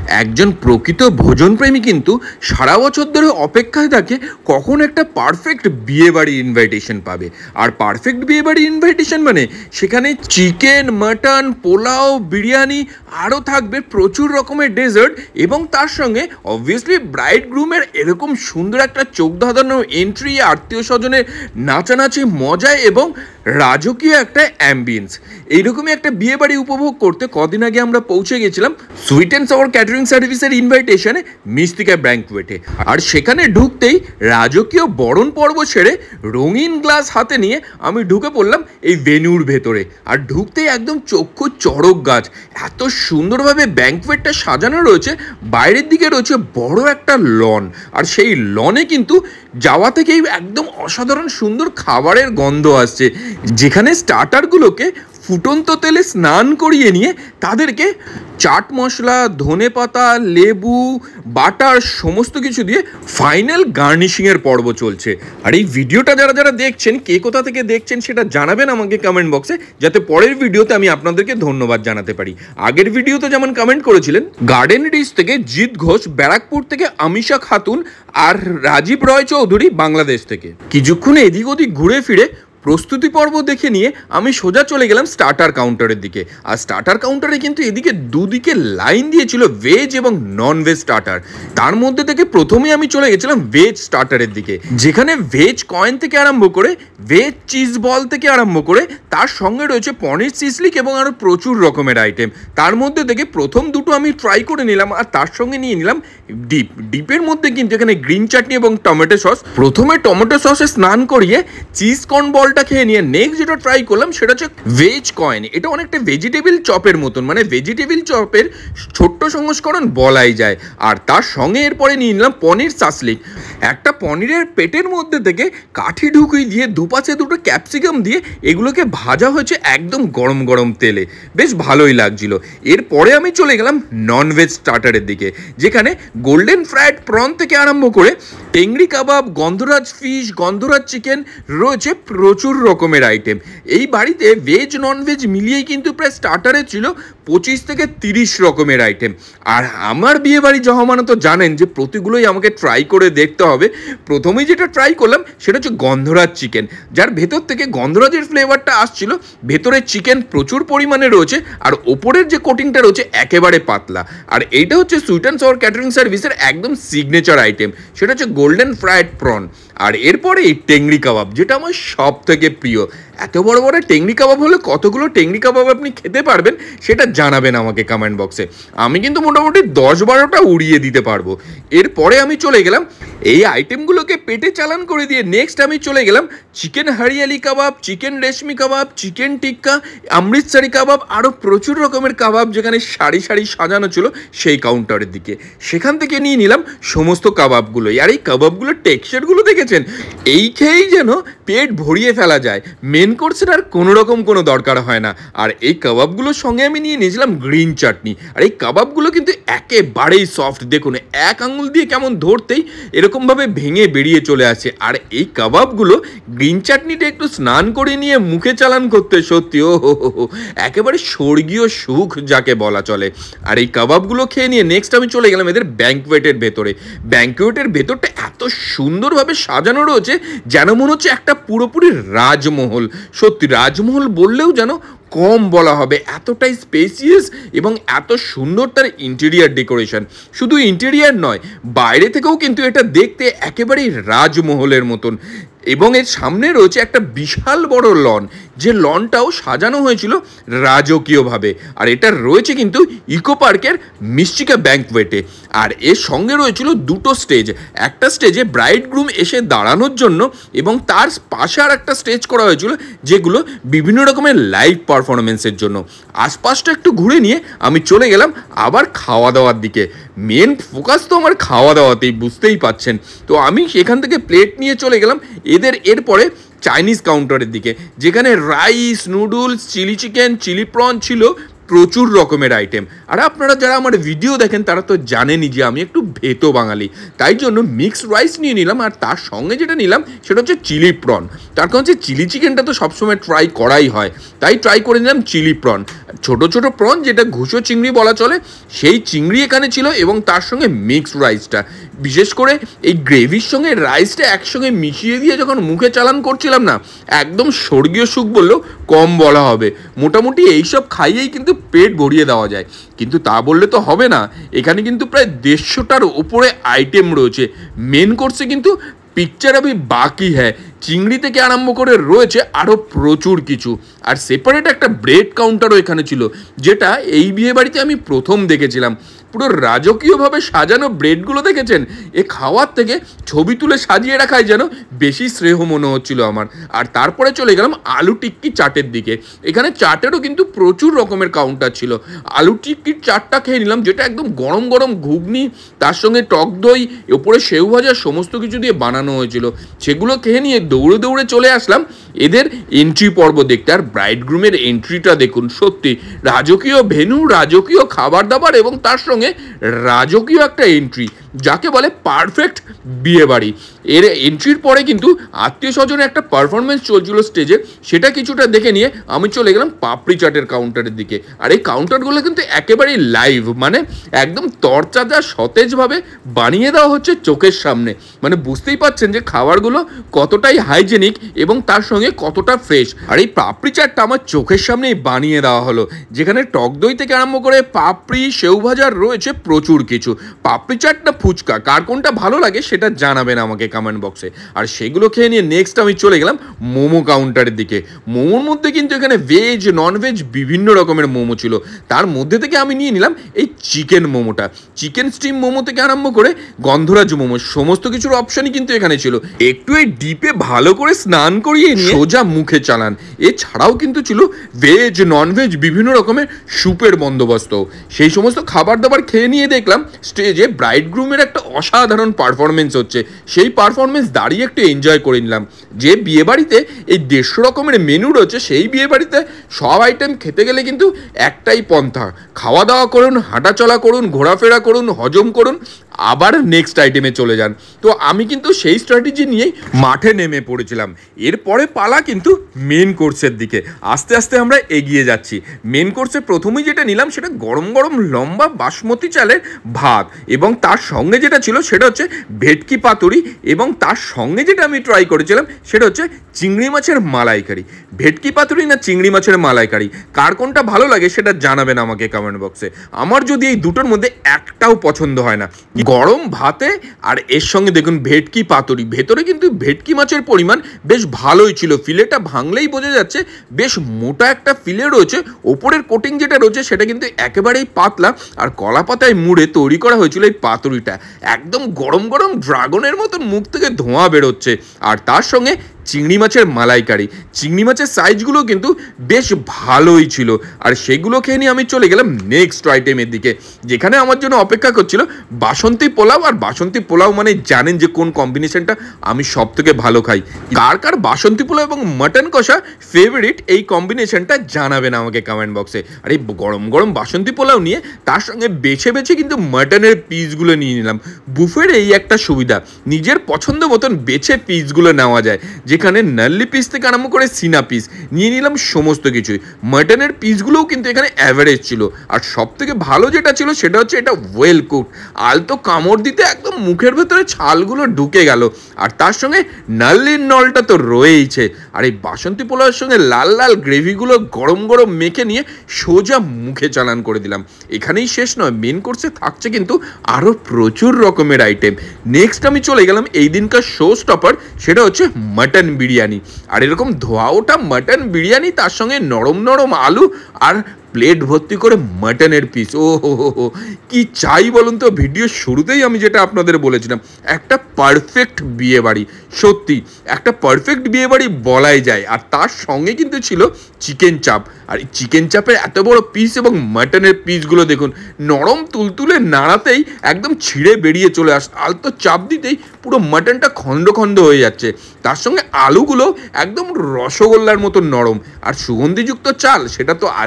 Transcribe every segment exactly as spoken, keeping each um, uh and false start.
একজন প্রকৃত ভোজনপ্রেমী কিন্তু সারা বছর ধরে অপেক্ষায় থাকে কখন একটা পারফেক্ট বিয়েবাড়ি ইনভাইটেশন পাবে। আর পারফেক্ট বিয়েবাড়ি ইনভাইটেশন মানে সেখানে চিকেন, মাটন, পোলাও, বিরিয়ানি, আরও থাকবে প্রচুর রকমের ডেজার্ট এবং তার সঙ্গে অবভিয়াসলি ব্রাইড গ্রুমের এরকম সুন্দর একটা চোখ ধাঁধানো এন্ট্রি, আত্মীয় স্বজনের নাচানাচি, মজায় এবং রাজকীয় একটা অ্যাম্বিয়েন্স। এইরকমই একটা বিয়ে বাড়ি উপভোগ করতে কদিন আগে আমরা পৌঁছে গেছিলাম সুইট অ্যান্ড সাওয়ার ক্যাটারিং সার্ভিসের ইনভাইটেশনে মিস্তিকা ব্যাঙ্কোয়েটে। আর সেখানে ঢুকতেই রাজকীয় বরণ পর্ব সেরে রঙিন গ্লাস হাতে নিয়ে আমি ঢুকে পড়লাম এই ভেন্যুর ভেতরে। আর ঢুকতেই একদম চক্ষু চড়ক গাছ, এত সুন্দরভাবে ব্যাঙ্কোয়েটটা সাজানো রয়েছে। বাইরের দিকে রয়েছে বড় একটা লন, আর সেই লনে কিন্তু যাওয়া থেকেই একদম অসাধারণ সুন্দর খাবারের গন্ধ আসছে, যেখানে স্টার্টারগুলোকে ফুটন্ত তেলে স্নান করিয়ে নিয়ে তাদেরকে চাট মশলা, ধনে পাতা, লেবু, বাটার সমস্ত কিছু দিয়ে ফাইনাল গার্নিশিংয়ের পর্ব চলছে। আর এই ভিডিওটা যারা যারা দেখছেন, কে কোথা থেকে দেখছেন সেটা জানাবেন আমাকে কমেন্ট বক্সে, যাতে পরের ভিডিওতে আমি আপনাদেরকে ধন্যবাদ জানাতে পারি। আগের ভিডিওতে যেমন কমেন্ট করেছিলেন গার্ডেন ডিশ থেকে জিৎ ঘোষ, ব্যারাকপুর থেকে আমিষা খাতুন আর রাজীব রয় চৌধুরী বাংলাদেশ থেকে। কিছুক্ষণ এদিক ওদিক ঘুরে ফিরে প্রস্তুতি পর্ব দেখে নিয়ে আমি সোজা চলে গেলাম স্টার্টার কাউন্টারের দিকে। আর স্টার্টার কাউন্টারে কিন্তু এদিকে দুদিকে লাইন দিয়েছিল ভেজ এবং নন ভেজ স্টার্টার। তার মধ্যে থেকে প্রথমেই আমি চলে গেছিলাম ভেজ স্টার্টারের দিকে, যেখানে ভেজ কয়েন থেকে আরম্ভ করে ভেজ চিজ বল থেকে আরম্ভ করে তার সঙ্গে রয়েছে পনির সিসলিক এবং আরও প্রচুর রকমের আইটেম। তার মধ্যে থেকে প্রথম দুটো আমি ট্রাই করে নিলাম, আর তার সঙ্গে নিয়ে নিলাম ডিপ। ডিপের মধ্যে কিন্তু এখানে গ্রিন চাটনি এবং টমেটো সস। প্রথমে টমেটো সসে স্নান করিয়ে চিজ কর্ন বল খেয়ে নিয়ে নেক্সট যেটা ট্রাই করলাম সেটা হচ্ছে ভেজ কয়েন। এটা অনেকটা ভেজিটেবল চপের মতন, মানে ভেজিটেবল চপের ছোট্ট সংস্করণ বলাই যায়। আর তার সঙ্গে এরপরে নিয়ে নিলাম পনির সাসলিক। একটা পনিরের পেটের মধ্যে থেকে কাঠি ঢুকিয়ে দিয়ে দুপাশে দুটো ক্যাপসিকাম দিয়ে এগুলোকে ভাজা হয়েছে একদম গরম গরম তেলে, বেশ ভালোই লাগছিল। এরপরে আমি চলে গেলাম নন ভেজ স্টার্টারের দিকে, যেখানে গোল্ডেন ফ্রাইড প্রন থেকে আরম্ভ করে টেংরি কাবাব, গন্ধরাজ ফিশ, গন্ধরাজ চিকেন রয়েছে প্রচুর রকমের আইটেম। এই বাড়িতে ভেজ নন ভেজ মিলিয়েই কিন্তু প্রায় স্টার্টারে ছিল পঁচিশ থেকে তিরিশ রকমের আইটেম। আর আমার বিয়ে বাড়ি জহমানো তো জানেন যে প্রতিগুলোই আমাকে ট্রাই করে দেখতে হবে। প্রথমেই যেটা ট্রাই করলাম সেটা হচ্ছে গন্ধরাজ চিকেন, যার ভেতর থেকে গন্ধরাজের ফ্লেভারটা আসছিল। ভেতরে চিকেন প্রচুর পরিমাণে রয়েছে, আর ওপরের যে কোটিংটা রয়েছে একেবারে পাতলা। আর এইটা হচ্ছে সুইট অ্যান্ড সাওয়ার ক্যাটারিং সার্ভিসের একদম সিগনেচার আইটেম, সেটা হচ্ছে গোল্ডেন ফ্রাইড প্রন। আর এরপরে এই টেংরি কাবাব, যেটা আমার সব থেকে প্রিয়। এত বড় বড় টেংরি কাবাব হলে কতগুলো টেংরি কাবাব আপনি খেতে পারবেন সেটা জানাবেন আমাকে কমেন্ট বক্সে। আমি কিন্তু মোটামুটি দশ বারোটা উড়িয়ে দিতে পারবো। এরপরে আমি চলে গেলাম এই আইটেমগুলোকে পেটে চালান করে দিয়ে নেক্সট আমি চলে গেলাম chicken hariyali kebab, chicken reshmi kebab, chicken tikka, Amritsari kebab, আরও প্রচুর রকমের কাবাব যেখানে সারি সারি সাজানো ছিল সেই কাউন্টারের দিকে। সেখান থেকে নিয়ে নিলাম সমস্ত কাবাবগুলোই। আর এই কাবাবগুলোর টেক্সচারগুলো দেখেছেন, এই খেয়েই যেন পেট ভরিয়ে ফেলা যায়। মেন কোর্সের আর কোনো রকম কোনো দরকার হয় না। আর এই কাবাবগুলোর সঙ্গে আমি নিয়ে নিয়েছিলাম গ্রিন চাটনি। আর এই কাবাবগুলো কিন্তু একেবারেই সফট, দেখুন এক আঙুল দিয়ে কেমন ধরতেই এরকমভাবে ভেঙে বেরিয়ে চলে আসে। আর এই কাবাবগুলো গ্রিন চাটনিটা একটু স্নান করে নিয়ে মুখে চালান করতে সত্যি ও একেবারে স্বর্গীয় সুখ যাকে বলা চলে। আর এই কাবাবগুলো খেয়ে নিয়ে নেক্সট আমি চলে গেলাম এদের ব্যাঙ্কোয়েটের ভেতরে। ব্যাঙ্কোয়েটের ভেতরটা এত সুন্দরভাবে সাজানো রয়েছে যেন মনে হচ্ছে একটা পুরোপুরি রাজমহল। সত্যি রাজমহল বললেও যেন কম বলা হবে, এতটাই স্পেসিয়াস এবং এত সুন্দর তার ইন্টেরিয়ার ডেকোরেশন। শুধু ইন্টেরিয়ার নয়, বাইরে থেকেও কিন্তু এটা দেখতে একেবারেই রাজমহলের মতন। এবং এর সামনে রয়েছে একটা বিশাল বড় লন, যে লনটাও সাজানো হয়েছিল রাজকীয়ভাবে। আর এটা রয়েছে কিন্তু ইকো পার্কের মিস্টিকা ব্যাঙ্কোয়েটে। আর এর সঙ্গে রয়েছিল দুটো স্টেজ, একটা স্টেজে ব্রাইড গ্রুম এসে দাঁড়ানোর জন্য এবং তার পাশে আর একটা স্টেজ করা হয়েছিল যেগুলো বিভিন্ন রকমের লাইভ পারফরমেন্সের জন্য। আশপাশটা একটু ঘুরে নিয়ে আমি চলে গেলাম আবার খাওয়া দাওয়ার দিকে। মেন ফোকাস তো আমার খাওয়া দাওয়াতেই, বুঝতেই পাচ্ছেন। তো আমি সেখান থেকে প্লেট নিয়ে চলে গেলাম এদের এরপরে চাইনিজ কাউন্টারের দিকে, যেখানে rice, noodles, chilli chicken, chilli prawn ছিল প্রচুর রকমের আইটেম। আর আপনারা যারা আমার ভিডিও দেখেন তারা তো জানেনই যে আমি একটু ভেতো বাঙালি, তাই জন্য মিক্সড রাইস নিয়ে নিলাম। আর তার সঙ্গে যেটা নিলাম সেটা হচ্ছে চিলি প্রন। তার কারণ হচ্ছে চিলি চিকেনটা তো সবসময় ট্রাই করাই হয়, তাই ট্রাই করে নিলাম চিলি প্রন। ছোট ছোট প্রন যেটা ঘুষো চিংড়ি বলা চলে, সেই চিংড়ি এখানে ছিল এবং তার সঙ্গে মিক্সড রাইসটা। বিশেষ করে এই গ্রেভির সঙ্গে রাইসটা একসঙ্গে মিশিয়ে দিয়ে যখন মুখে চালান করছিলাম না, একদম স্বর্গীয় সুখ বললেও কম বলা হবে। মোটামুটি এইসব খাইয়েই কিন্তু পেট ভরিয়ে দেওয়া যায়। কিন্তু তা বললে তো হবে না, এখানে কিন্তু প্রায় দেড়শোটার ওপরে আইটেম রয়েছে। মেন কোর্সে কিন্তু পিকচার আমি বাকি হ্যাঁ, চিংড়ি থেকে আরম্ভ করে রয়েছে আরও প্রচুর কিছু। আর সেপারেট একটা ব্রেড কাউন্টারও এখানে ছিল, যেটা এই বিয়ে বাড়িতে আমি প্রথম দেখেছিলাম। পুরো রাজকীয়ভাবে সাজানো ব্রেডগুলো দেখেছেন, এ খাওয়ার থেকে ছবি তুলে সাজিয়ে রাখাই যেন বেশি শ্রেয় মনে হচ্ছিল আমার। আর তারপরে চলে গেলাম আলু টিক্কি চাটের দিকে। এখানে চাটেরও কিন্তু প্রচুর রকমের কাউন্টার ছিল। আলু টিক্কির চাটটা খেয়ে নিলাম, যেটা একদম গরম গরম ঘুগনি, তার সঙ্গে টক দই, ওপরে সেউ ভাজা সমস্ত কিছু দিয়ে বানানো হয়েছিল। সেগুলো খেয়ে নিয়ে দৌড়ে দৌড়ে চলে আসলাম এদের এন্ট্রি পর্ব দেখতে। আর ব্রাইডগ্রুমের এন্ট্রিটা দেখুন, সত্যি রাজকীয় ভেন্যু, রাজকীয় খাবার দাবার এবং তার সঙ্গে রাজকীয় একটা এন্ট্রি, যাকে বলে পারফেক্ট বিয়ে বাড়ি। এর এন্ট্রির পরে কিন্তু আত্মীয় স্বজনের একটা পারফরমেন্স চলছিল স্টেজে, সেটা কিছুটা দেখে নিয়ে আমি চলে গেলাম পাপড়ি চাটের কাউন্টারের দিকে। আর এই কাউন্টারগুলো কিন্তু একেবারেই লাইভ, মানে একদম তরতাজা সতেজভাবে বানিয়ে দেওয়া হচ্ছে চোখের সামনে। মানে বুঝতেই পাচ্ছেন যে খাবারগুলো কতটাই হাইজেনিক এবং তার সঙ্গে কতটা ফ্রেশ। আর এই পাপড়ি চাটটা আমার চোখের সামনেই বানিয়ে দেওয়া হলো, যেখানে টক দই থেকে আরম্ভ করে পাপড়ি, সেউ ভাজার রয়েছে প্রচুর কিছু। পাপড়ি চাট না ফুচকা, কার কোনটা ভালো লাগে সেটা জানাবেন আমাকে কমেন্ট বক্সে। আর সেগুলো খেয়ে নিয়ে নেক্সট আমি চলে গেলাম মোমো কাউন্টারের দিকে। মোমোর মধ্যে কিন্তু এখানে ভেজ ননভেজ বিভিন্ন রকমের মোমো ছিল। তার মধ্যে থেকে আমি নিয়ে নিলাম এই চিকেন মোমোটা। চিকেন স্টিম মোমো থেকে আরম্ভ করে গন্ধরাজ মোমো, সমস্ত কিছুর অপশনই কিন্তু এখানে ছিল। একটু এই ডিপে ভালো করে স্নান করিয়ে নিয়ে সোজা মুখে চালান। এছাড়াও কিন্তু ছিল ভেজ ননভেজ বিভিন্ন রকমের স্যুপের বন্দোবস্ত। সেই সমস্ত খাবার দাবার খেয়ে নিয়ে দেখলাম স্টেজে ব্রাইডগ্রুমের একটা অসাধারণ পারফরমেন্স হচ্ছে। সেই পারফরমেন্স দাঁড়িয়ে একটু এনজয় করে নিলাম। যে বিয়েবাড়িতে এই দেড়শো রকমের মেনু রয়েছে, সেই বিয়েবাড়িতে সব আইটেম খেতে গেলে কিন্তু একটাই পন্থা, খাওয়া দাওয়া করুন, হাঁটাচলা করুন, ঘোরাফেরা করুন, হজম করুন, আবার নেক্সট আইটেমে চলে যান। তো আমি কিন্তু সেই স্ট্র্যাটেজি নিয়েই মাঠে নেমে পড়েছিলাম। এরপরে পালা কিন্তু মেন কোর্সের দিকে। আস্তে আস্তে আমরা এগিয়ে যাচ্ছি। মেন কোর্সে প্রথমেই যেটা নিলাম সেটা গরম গরম লম্বা বাসমতি চালের ভাত, এবং তার সঙ্গে যেটা ছিল সেটা হচ্ছে ভেটকি পাতুরি, এবং তার সঙ্গে যেটা আমি ট্রাই করেছিলাম সেটা হচ্ছে চিংড়ি মাছের মালাইকারি। ভেটকি পাতুরি না চিংড়ি মাছের মালাইকারি, কার কোনটা ভালো লাগে সেটা জানাবেন আমাকে কমেন্ট বক্সে। আমার যদি এই দুটোর মধ্যে একটাও পছন্দ হয় না। গরম ভাতে আর এর সঙ্গে দেখুন ভেটকি পাতুরি, ভেতরে কিন্তু ভেটকি মাছের পরিমাণ বেশ ভালোই ছিল। ফিলেটা ভাঙলেই বোঝা যাচ্ছে বেশ মোটা একটা ফিলে রয়েছে। ওপরের কোটিং যেটা রয়েছে সেটা কিন্তু একেবারেই পাতলা, আর কলা পাতায় মুড়ে তৈরি করা হয়েছিল এই পাতুরিটা। একদম গরম গরম ড্রাগনের মতন মুখ থেকে ধোঁয়া বেরোচ্ছে। আর তার সঙ্গে চিংড়ি মাছের মালাইকারি, চিংড়ি মাছের সাইজগুলো কিন্তু বেশ ভালোই ছিল। আর সেগুলো খেয়ে নিয়ে আমি চলে গেলাম নেক্সট আইটেমের দিকে, যেখানে আমার জন্য অপেক্ষা করছিল বাসন্তী পোলাও। আর বাসন্তী পোলাও মানে জানেন যে কোন কম্বিনেশনটা আমি সব থেকে ভালো খাই। কার কার বাসন্তী পোলাও এবং মাটন কষা ফেভারিট, এই কম্বিনেশনটা জানাবেন আমাকে কমেন্ট বক্সে। আর এই গরম গরম বাসন্তী পোলাও নিয়ে তার সঙ্গে বেছে বেছে কিন্তু মাটনের পিসগুলো নিয়ে নিলাম। বুফের এই একটা সুবিধা, নিজের পছন্দ মতন বেছে পিসগুলো নেওয়া যায়, যেখানে নাল্লি পিস থেকে আরম্ভ করে সিনা পিস নিয়ে নিলাম সমস্ত কিছুই। মাটনের পিসগুলোও কিন্তু এখানে অ্যাভারেজ ছিল। আর সব থেকে ভালো যেটা ছিল সেটা হচ্ছে এটা ওয়েল কুকড। আলতো কামড় দিতে একদম মুখের ভেতরে ছালগুলো ঢুকে গেল। আর তার সঙ্গে নাল্লির নলটা তো রয়েইছে। আর এই বাসন্তী পোলাওয়ের সঙ্গে লাল লাল গ্রেভিগুলো গরম গরম মেখে নিয়ে সোজা মুখে চালান করে দিলাম। এখানেই শেষ নয়, মেন কোর্সে থাকছে কিন্তু আরও প্রচুর রকমের আইটেম। নেক্সট আমি চলে গেলাম এই দিনকার শো স্টপার, সেটা হচ্ছে মাটন বিরিয়ানি। আর এরকম ধোয়া ওঠা মাটন বিরিয়ানি, তার সঙ্গে নরম নরম আলু আর প্লেট ভর্তি করে মাটনের পিস। ও হো হো হো, কি চাই বলুন তো? ভিডিওর শুরুতেই আমি যেটা আপনাদের বলেছিলাম, একটা পারফেক্ট বিয়ে বাড়ি, সত্যি একটা পারফেক্ট বিয়ে বাড়ি বলাই যায়। আর তার সঙ্গে কিন্তু ছিল চিকেন চাপ। আর এই চিকেন চাপের এত বড় পিস এবং মাটনের পিসগুলো দেখুন, নরম তুলতুলে নাড়াতেই একদম ছিঁড়ে বেরিয়ে চলে আস, আলতো চাপ দিতেই পুরো মাটনটা খণ্ড খণ্ড হয়ে যাচ্ছে। তার সঙ্গে আলুগুলো একদম রসগোল্লার মতো নরম, আর সুগন্ধিযুক্ত চাল সেটা তো আছেই।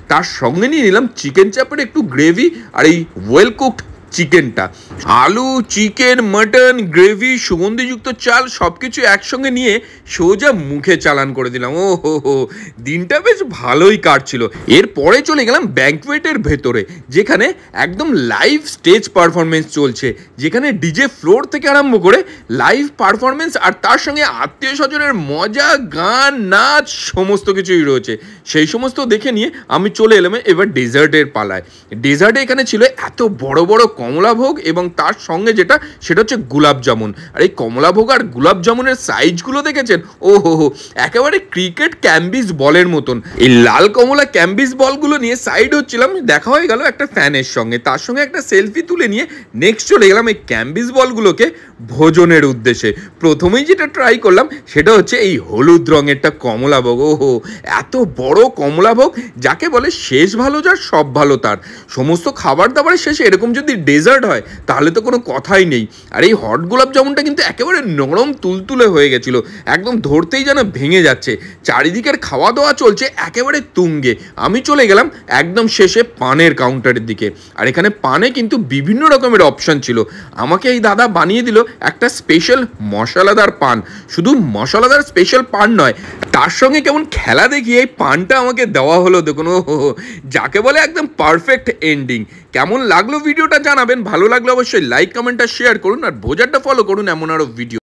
তার সঙ্গে নিয়ে নিলাম চিকেন চাপের একটু গ্রেভি আর এই ওয়েল কুকড চিকেনটা। আলু, চিকেন, মাটন, গ্রেভি, সুগন্ধিযুক্ত চাল সব কিছু একসঙ্গে নিয়ে সোজা মুখে চালান করে দিলাম। ও হো হো, দিনটা বেশ ভালোই কাটছিল। এরপরে চলে গেলাম ব্যাঙ্কোয়েটের ভেতরে, যেখানে একদম লাইভ স্টেজ পারফরমেন্স চলছে, যেখানে ডিজে ফ্লোর থেকে আরম্ভ করে লাইভ পারফরমেন্স আর তার সঙ্গে আত্মীয় স্বজনের মজা, গান, নাচ সমস্ত কিছুই রয়েছে। সেই সমস্ত দেখে নিয়ে আমি চলে এলাম এবার ডেজার্টের পালায়। ডেজার্টে এখানে ছিল এত বড় বড় কমলাভোগ এবং তার সঙ্গে যেটা সেটা হচ্ছে গোলাপ জামুন। আর এই কমলাভোগ আর গোলাপ জামুনের সাইজগুলো দেখেছেন, ও হো হো, একেবারে ক্রিকেট ক্যাম্বিস বলের মতন। এই লাল কমলা ক্যাম্বিস বলগুলো নিয়ে সাইড হচ্ছিলাম, দেখা হয়ে গেল একটা ফ্যানের সঙ্গে, তার সঙ্গে একটা সেলফি তুলে নিয়ে নেক্সট চলে গেলাম এই ক্যাম্বিস বলগুলোকে ভোজনের উদ্দেশ্যে। প্রথমেই যেটা ট্রাই করলাম সেটা হচ্ছে এই হলুদ রঙেরটা কমলাভোগ। ও হো, এত বড় কমলাভোগ, যাকে বলে শেষ ভালো যার সব ভালো তার। সমস্ত খাবার দাবারের শেষে এরকম যদি ডেজার্ট হয় তাহলে তো কোনো কথাই নেই। আর এই হট গোলাপ জামুনটা কিন্তু একেবারে নরম তুলতুলে হয়ে গেছিলো, একদম ধরতেই যেন ভেঙে যাচ্ছে। চারিদিকের খাওয়া দাওয়া চলছে একেবারে তুঙ্গে। আমি চলে গেলাম একদম শেষে পানের কাউন্টারের দিকে। আর এখানে পানে কিন্তু বিভিন্ন রকমের অপশান ছিল। আমাকে এই দাদা বানিয়ে দিল একটা স্পেশাল মশলাদার পান। শুধু মশলাদার স্পেশাল পান নয়, তার সঙ্গে কেমন খেলা দেখিয়ে এই পানটা আমাকে দেওয়া হলো। দেখুন, ও যাকে বলে একদম পারফেক্ট এন্ডিং। কেমন লাগলো ভিডিওটা জানাবেন, ভালো লাগলে অবশ্যই লাইক, কমেন্ট আর শেয়ার করুন, আর ভোজারটা ফলো করুন এমন আরও ভিডিও।